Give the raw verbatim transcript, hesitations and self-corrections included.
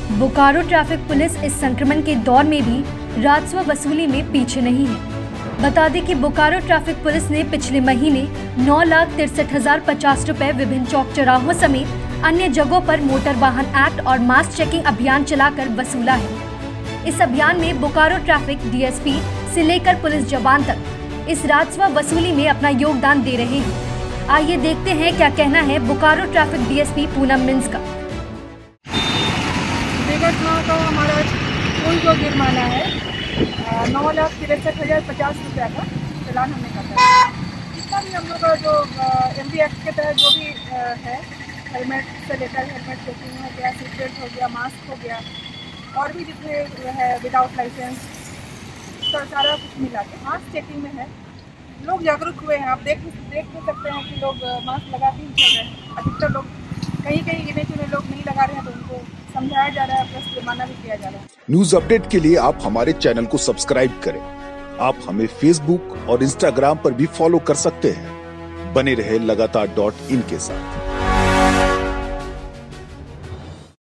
Bokaro traffic police इस संक्रमण के दौर में भी राजस्व वसूली में पीछे नहीं है। बता दें कि बोकारो ट्रैफिक पुलिस ने पिछले महीने नौ लाख तिरसठ हजार पचास रुपए विभिन्न चौक चौराहों समेत अन्य जगहों पर मोटर वाहन एक्ट और मास्क चेकिंग अभियान चलाकर वसूला है। इस अभियान में बोकारो ट्रैफिक डीएसपी से लेकर पुलिस जवान तक इस राजस्व वसूली में अपना योगदान दे रहे हैं। आइए देखते हैं क्या कहना है बोकारो ट्रैफिक डीएसपी पूनम मिन्स का। विगत माह का हमारा कुल जो जुर्माना है नौ लाख तिरसठ हज़ार पचास रुपये का चालान हमने काटा है। जितना भी हम लोग का जो एम बी एक्ट के तहत जो भी है, हेलमेट से लेकर हेलमेट चेकिंग हो गया, सीट बेल्ट हो गया, मास्क हो गया और भी जितने है विदाउट लाइसेंस, तो सारा कुछ मिला के मास्क चेकिंग में है। लोग जागरूक हुए हैं। आप देख देख भी सकते हैं कि लोग मास्क लगा के ही चल रहे हैं। अधिकतर लोग कहीं कहीं गिने चुने लोग नहीं लगा रहे हैं, तो उनको समझाया जा रहा है, प्लस जुर्माना भी किया जा रहा है। न्यूज अपडेट के लिए आप हमारे चैनल को सब्सक्राइब करें। आप हमें फेसबुक और इंस्टाग्राम पर भी फॉलो कर सकते हैं। बने रहे लगातार डॉट इन के साथ।